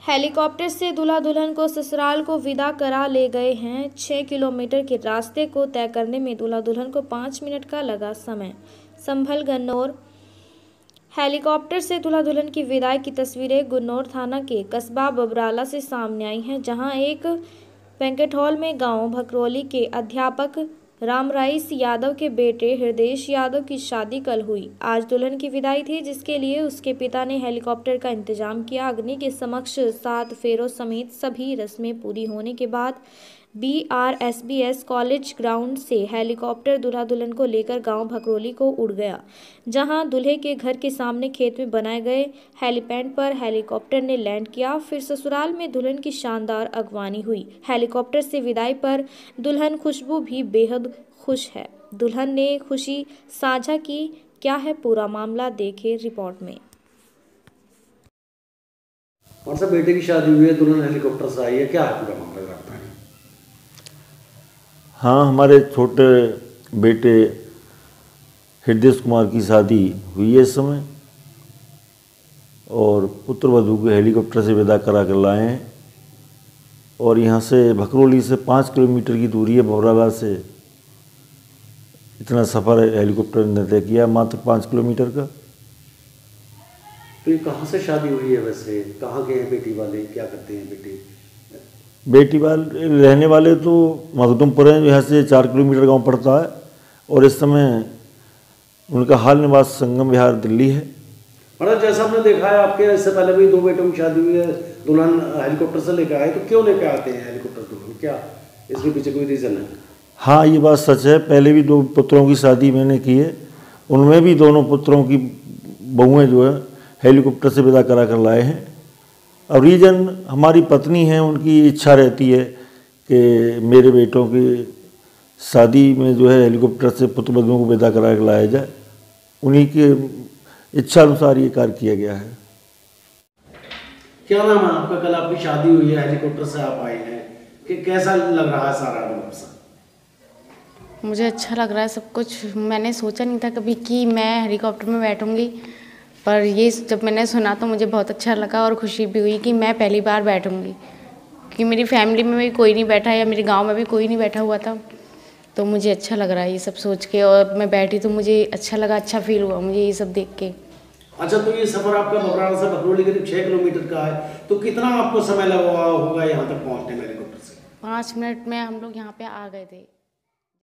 Helicopter से दूल्हा दुल्हन को ससुराल को विदा करा ले गए हैं। 6 किलोमीटर के रास्ते को तय करने में दूल्हा दुल्हन को 5 मिनट का लगा समय। संभल गन्नौर। हेलीकॉप्टर से दूल्हा दुल्हन की विदाई की तस्वीरें गुन्नौर थाना के कस्बा बबराला से सामने आई हैं, जहां एक बैंक्वेट हॉल में गांव भकरोली के अध्यापक रामराइस यादव के बेटे हृदयेश यादव की शादी कल हुई। आज दुल्हन की विदाई थी, जिसके लिए उसके पिता ने हेलीकॉप्टर का इंतजाम किया। अग्नि के समक्ष 7 फेरों समेत सभी रस्में पूरी होने के बाद BRSBS कॉलेज ग्राउंड से हेलीकॉप्टर दूल्हा दुल्हन को लेकर गांव भकरोली को उड़ गया, जहां दूल्हे के घर के सामने खेत में बनाए गए हेलीपैड पर हेलीकॉप्टर ने लैंड किया। फिर ससुराल में दुल्हन की शानदार अगवानी हुई। हेलीकॉप्टर से विदाई पर दुल्हन खुशबू भी बेहद खुश है। दुल्हन ने खुशी साझा की। क्या है पूरा मामला, देखें रिपोर्ट में। कौन सा बेटे की शादी हुई है, दुल्हन हेलीकॉप्टर से आई है, क्या है पूरा मामला? हाँ, हमारे छोटे बेटे हृदयेश कुमार की शादी हुई है इस समय, और पुत्र वधू को हेलीकॉप्टर से विदा करा कर लाए हैं। और यहाँ से भकरोली से 5 किलोमीटर की दूरी है। बबराला से इतना सफ़र हेलीकॉप्टर ने तय किया, मात्र 5 किलोमीटर का। तो ये कहाँ से शादी हुई है वैसे? कहाँ के हैं बेटी वाले, क्या करते हैं बेटी? बेटी वाले रहने वाले तो मखदूमपुर हैं, यहाँ से 4 किलोमीटर गांव पड़ता है, और इस समय उनका हाल निवास संगम विहार दिल्ली है। मतलब जैसा हमने देखा है, आपके इससे पहले भी 2 बेटों की शादी हुई है, दुल्हन हेलीकॉप्टर से लेकर आए, तो क्यों लेकर आते हैं हेलीकॉप्टर दुल्हन? क्या इसके पीछे कोई रीज़न है? हाँ, ये बात सच है। पहले भी 2 पुत्रों की शादी मैंने की है, उनमें भी दोनों पुत्रों की बहुएँ जो है हेलीकॉप्टर से विदा करा कर लाए हैं। अब रीज़न हमारी पत्नी है, उनकी इच्छा रहती है कि मेरे बेटों की शादी में जो है हेलीकॉप्टर से पुत्र वधुओं को विदा करा के लाया जाए। उन्हीं के इच्छा अनुसार ये कार्य किया गया है। क्या नाम है आपका? कल आपकी शादी हुई है, हेलीकॉप्टर से आप आए हैं, कि कैसा लग रहा है सारा अनुभव? मुझे अच्छा लग रहा है सब कुछ। मैंने सोचा नहीं था कभी कि मैं हेलीकॉप्टर में बैठूंगी, पर ये जब मैंने सुना तो मुझे बहुत अच्छा लगा और खुशी भी हुई कि मैं पहली बार बैठूंगी, क्योंकि मेरी फैमिली में भी कोई नहीं बैठा या मेरे गांव में भी कोई नहीं बैठा हुआ था। तो मुझे अच्छा लग रहा है ये सब सोच के, और मैं बैठी तो मुझे अच्छा लगा, अच्छा फील हुआ मुझे ये सब देख के। अच्छा, तो ये सफ़र आपका बबराला से भकरोली करीब 6 किलोमीटर का है, तो कितना आपको समय लगा होगा यहाँ तक पहुँचने में हेलीकॉप्टर से? 5 मिनट में हम लोग यहाँ पे आ गए थे।